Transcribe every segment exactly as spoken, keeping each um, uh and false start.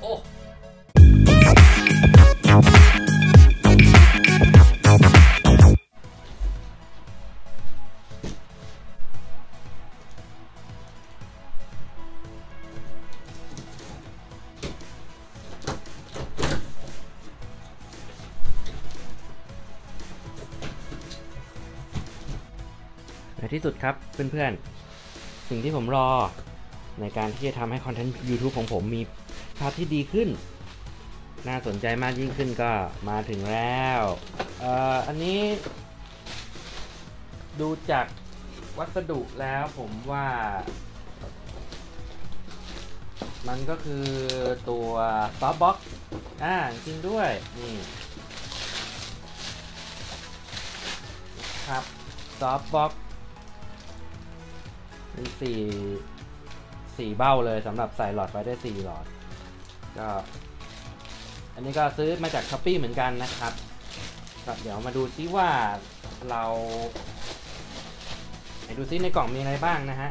โอ้ในที่สุดครับเพื่อนๆสิ่งที่ผมรอในการที่จะทำให้คอนเทนต์ YouTube ของผมมีภาพที่ดีขึ้นน่าสนใจมากยิ่งขึ้นก็มาถึงแล้วเอ่ออันนี้ดูจากวัสดุแล้วผมว่ามันก็คือตัวซอฟต์บ็อกซ์อ่าจริงด้วยนี่ครับซอฟต์บ็อกซ์เป็นสี่สี่เบ้าเลยสำหรับใส่หลอดไฟได้สี่หลอดก็อันนี้ก็ซื้อมาจาก Shopee เหมือนกันนะครับเดี๋ยวมาดูซิว่าเราไหนดูซิในกล่องมีอะไรบ้างนะฮะ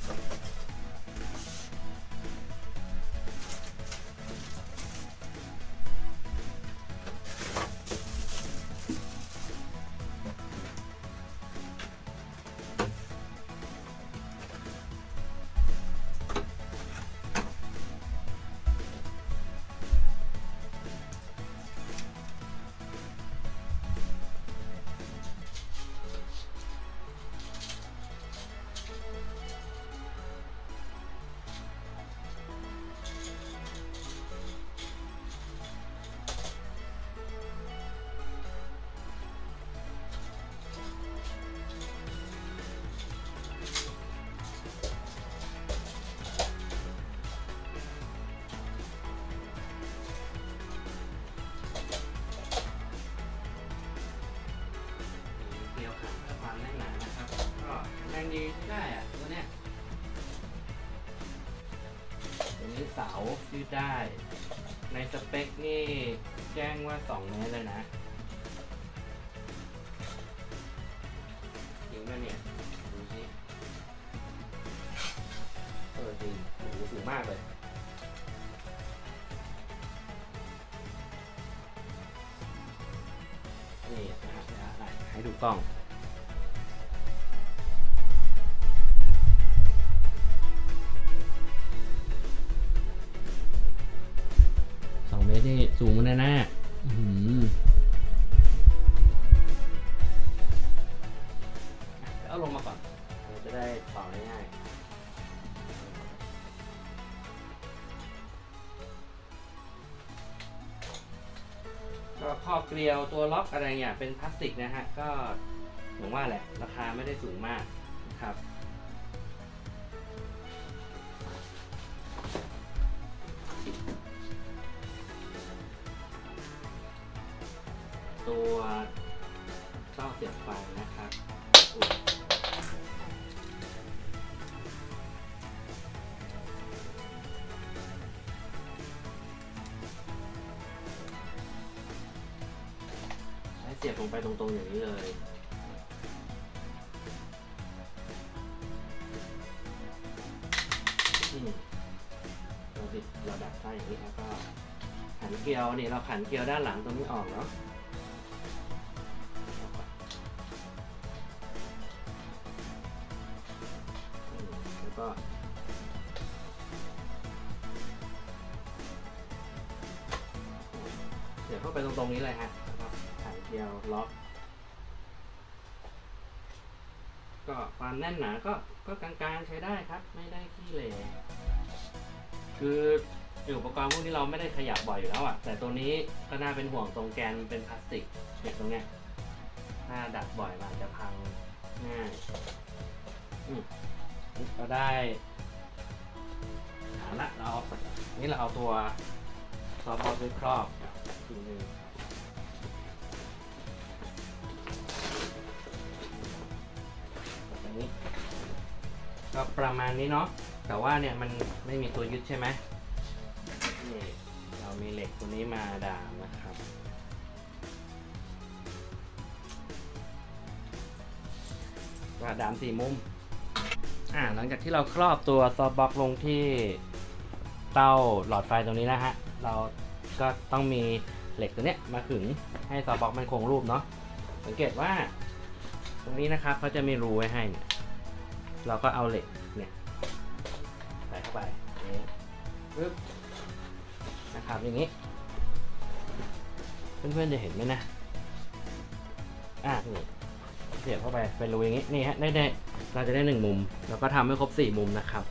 ดีได้อะตัวเนี้ยตัวนี้เสายืดได้ในสเปคนี่แจ้งว่าสองเมตรเลยนะจริงป่ะเนี่ยดูสิเออจริงโอ้โหสูงมากเลยนี่นะฮะให้ดูกล้องเมตรนี่สูงแน่แน่เอาลงมาก่อนเราจะได้ต่อง่ายๆก็ข้อเกลียวตัวล็อกอะไรเนี่ยเป็นพลาสติกนะฮะก็ผมว่าแหละราคาไม่ได้สูงมากนะครับตัวเต้าเสียบไฟนะครับใช้เสียบลงไปตรงๆอย่างนี้เลยเราติดเราดัดไส้อย่างนี้แล้วก็ขันเกลียวนี่เราขันเกลียวด้านหลังตรงนี้ออกเนาะก็เสียบเข้าไปตรงๆนี้เลยฮะแล้วก็ขันเกลียวล็อกก็ความแน่นหนาก็ก็กลางๆใช้ได้ครับไม่ได้ขี้เหร่คืออุปกรณ์พวกนี้เราไม่ได้ขยับบ่อยอยู่แล้วอ่ะแต่ตัวนี้ก็น่าเป็นห่วงตรงแกนเป็นพลาสติกเด็กตรงเนี้ยถ้าดัดบ่อยมันจะพังง่ายก็ได้เอาละเรานี่เราเอาตัวซอฟต์บอลด้วยครอบทีนึงแบบนี้ก็ประมาณนี้เนาะแต่ว่าเนี่ยมันไม่มีตัวยึดใช่ไหมนี่เรามีเหล็กตัวนี้มาดามนะครับก็ดามสี่มุมอ่าหลังจากที่เราครอบตัวซอฟต์บ็อกซ์ลงที่เต้าหลอดไฟตรงนี้นะฮะเราก็ต้องมีเหล็กตัวเนี้ยมาขึงให้ซอฟต์บล็อกมันคงรูปเนาะสังเกตว่าตรงนี้นะครับเขาจะมีรูไว้ให้เนี่ยเราก็เอาเหล็กเนี่ยใส่เข้าไปนี่ปึ๊บนะครับอย่างนี้เพื่อนๆจะเห็นไหมนะอ่ะนี่เสียบเข้าไปเป็นรูอย่างนี้นี่ฮะได้ได้เราจะได้หนึ่งมุมแล้วก็ทำให้ครบสี่มุมนะครับ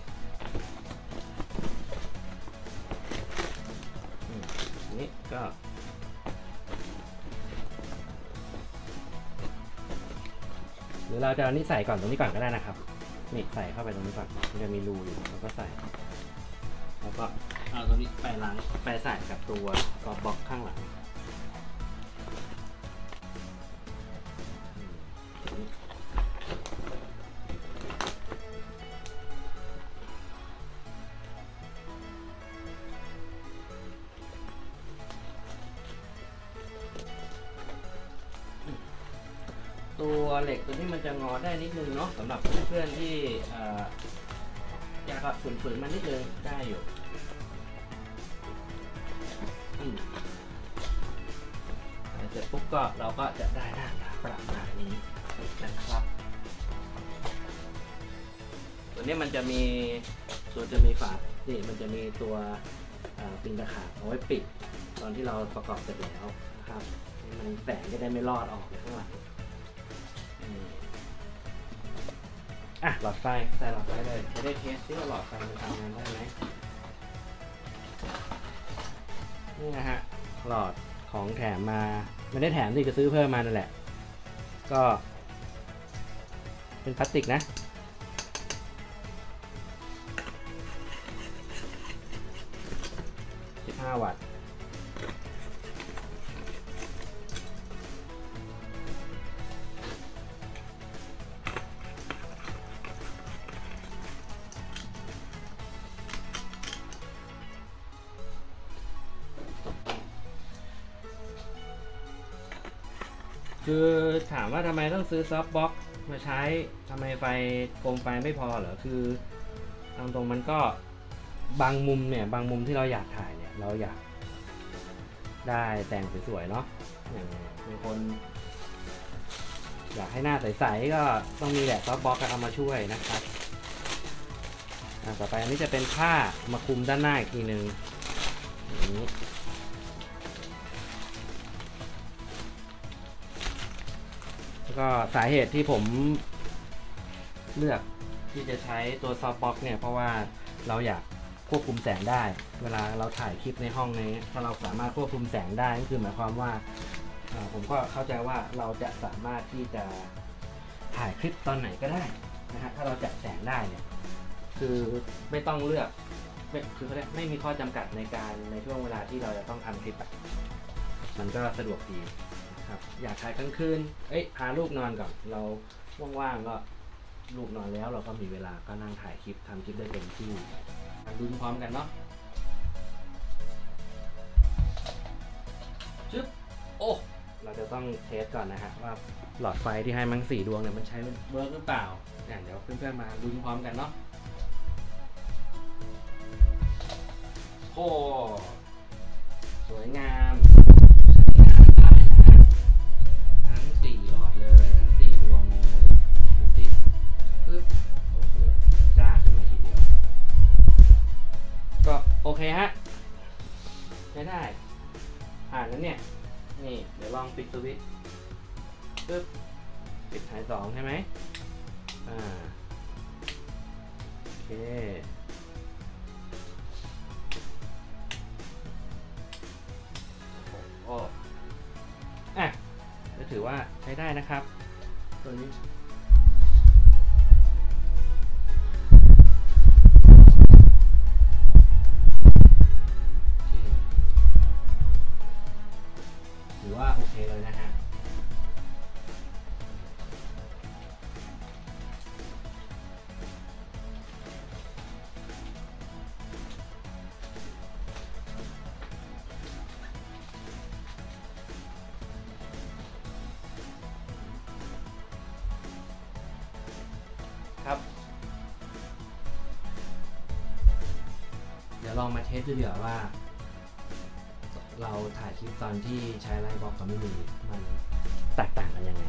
นี่ก็หรือเราจะเอานี่ใส่ก่อนตรงนี้ก่อนก็ได้นะครับนี่ใส่เข้าไปตรงนี้ก่อนมันจะมีรูอยู่แล้วก็ใส่แล้วก็เอาตรงนี้ไปล้างไปใส่กับตัวกรอบบล็อกข้างหลังตัวเหล็กตัวนี้มันจะงอได้นิดนึงเนาะสำหรับเพื่อนๆที่อยากฝืนๆมันนิดนึงได้อยู่เสร็จปุ๊บก็เราก็จะได้หน้าตาประมาณนี้นะครับตัวนี้มันจะมีตัวจะมีฝานี่มันจะมีตัวปิงตะขาบเอาไว้ปิดตอนที่เราประกอบเสร็จแล้วนะครับมันแสงจะได้ไม่ลอดออกไปข้างหลังอ่ะหลอดไฟใส่หลอดไฟเลยจะได้เทสที่ว่าหลอดไฟมันทำงานได้ไหมนี่นะฮะหลอดของแถมมาไม่ได้แถมที่จะซื้อเพิ่มมานั่นแหละก็เป็นพลาสติกนะสิบห้าวัตต์คือถามว่าทำไมต้องซื้อซอฟต์บล็อกมาใช้ทำไมไฟโคมไฟไม่พอเหรอคือตรงตรงมันก็บางมุมเนี่ยบางมุมที่เราอยากถ่ายเนี่ยเราอยากได้แสงสวยๆเนาะอย่างบางคนอยากให้หน้าใสๆก็ต้องมีแหละซอฟต์บล็อกเอามาช่วยนะครับต่อไปอันนี้จะเป็นผ้ามาคลุมด้านหน้าอีกทีนึงอย่างนี้แล้วก็สาเหตุที่ผมเลือกที่จะใช้ตัวซอฟต์บล็อกเนี่ยเพราะว่าเราอยากควบคุมแสงได้เวลาเราถ่ายคลิปในห้องนี้ถ้าเราสามารถควบคุมแสงได้ก็คือหมายความว่าผมก็เข้าใจว่าเราจะสามารถที่จะถ่ายคลิปตอนไหนก็ได้นะฮะถ้าเราจัดแสงได้เนี่ยคือไม่ต้องเลือกคือเขาเรียกไม่มีข้อจำกัดในการในช่วงเวลาที่เราจะต้องทำคลิปอ่ะมันก็สะดวกดีครับอยากถ่ายกลางคืนเอ้ยพาลูกนอนก่อนเราว่างๆก็ลูกนอนแล้วเราก็มีเวลาก็นั่งถ่ายคลิปทำคลิปได้เต็มที่ดูพร้อมกันเนาะชึบโอ้เราจะต้องเทสก่อนนะฮะว่าหลอดไฟที่ให้มั้งสี่ดวงเนี่ยมันใช้เวิร์กหรือเปล่าเดี๋ยวเพื่อนๆมาดูพร้อมกันเนาะโอ้สวยงามทั้งสี่หลอดเลยทั้งสี่ดวงเลยดูสิปึ๊บโอ้โหจ้าขึ้นมาทีเดียวก็โอเคฮะใช้ได้ผ่านแล้วเนี่ยนี่เดี๋ยวลองปิดสวิตช์ปึ๊บปิดสายสองใช่ไหมอ่าโอเคโอ้อ่ะก็ถือว่าใช้ได้นะครับตัวนี้ถือว่าโอเคเลยนะฮะครับเดี๋ยวลองมาเทสดูเดี๋ยวว่าเราถ่ายคลิปตอนที่ใช้ไลฟ์บล็อกกับไม่มีมันแตกต่างกันยังไง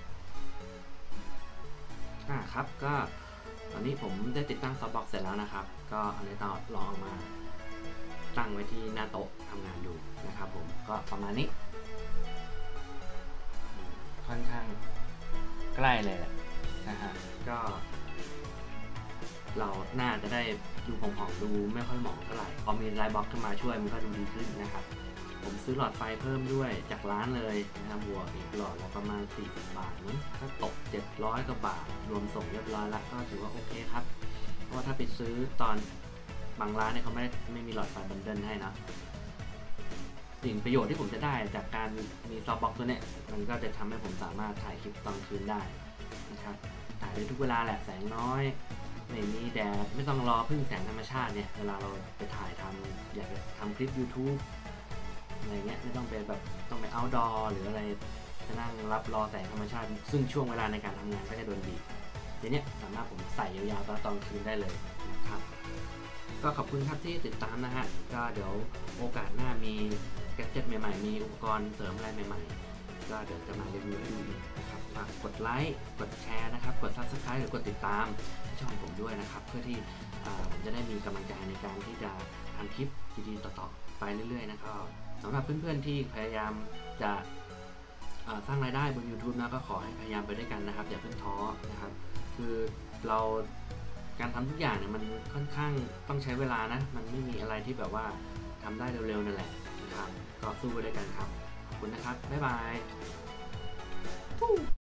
อ่าครับก็ตอนนี้ผมได้ติดตั้งซอฟต์บ็อกซ์เสร็จแล้วนะครับก็เอาในต่อลองมาตั้งไว้ที่หน้าโต๊ะทำงานดูนะครับผมก็ประมาณนี้ค่อนข้างใกล้เลยแหละนะฮะก็เราน่าจะได้ดูผ่องๆดูไม่ค่อยหมองเท่าไหร่พอมีไลท์บ็อกซ์ขึ้นมาช่วยมันก็ดูดีขึ้นนะครับผมซื้อหลอดไฟเพิ่มด้วยจากร้านเลยนะครับบวกอีกหลอดละประมาณสี่สิบบาทมั้งก็ตกเจ็ดร้อยกว่าบาทรวมส่งเรียบร้อยแล้วก็ถือว่าโอเคครับเพราะว่าถ้าไปซื้อตอนบางร้านเนี่ยเขาไม่ไม่มีหลอดไฟบันเดิลให้นะสิ่งประโยชน์ที่ผมจะได้จากการมีซอฟต์บ็อกซ์ตัวเนี้ยมันก็จะทำให้ผมสามารถถ่ายคลิปตอนคืนได้นะครับถ่ายได้ทุกเวลาแหละแสงน้อยไม่มีแดดไม่ต้องรอพึ่งแสงธรรมชาติเนี่ยเวลาเราไปถ่ายทำอยากจะทำคลิป YouTube อะไรเงี้ยไม่ต้องไปแบบต้องไปเอาท์ดอร์หรืออะไรจะนั่งรับรอแสงธรรมชาติซึ่งช่วงเวลาในการทำงานก็จะโดนบีบทีเนี้ยสามารถผมใส่ยาวๆตอนตอนคืนได้เลยนะครับก็ขอบคุณครับที่ติดตามนะฮะก็เดี๋ยวโอกาสหน้ามีแกดเจ็ตใหม่ๆมีอุปกรณ์เสริมอะไรใหม่ๆก็เดี๋ยวจะมารีวิวให้ดูอีกนะครับฝากกดไลค์กดแชร์นะครับกด ซับสไครบ์ หรือกดติดตามช่องผมด้วยนะครับเพื่อที่ผมจะได้มีกำลังใจในการที่จะทำคลิปดีๆต่อๆไปเรื่อยๆนะครับสำหรับเพื่อนๆที่พยายามจะสร้างรายได้บน YouTube นะก็ขอให้พยายามไปด้วยกันนะครับอย่าเพิ่งท้อนะครับคือเราการทำทุกอย่างเนี่ยมันค่อนข้างต้องใช้เวลานะมันไม่มีอะไรที่แบบว่าทำได้เร็วๆนั่นแหละนะครับก็สู้ไปด้วยกันครับขอบคุณนะครับบ๊ายบาย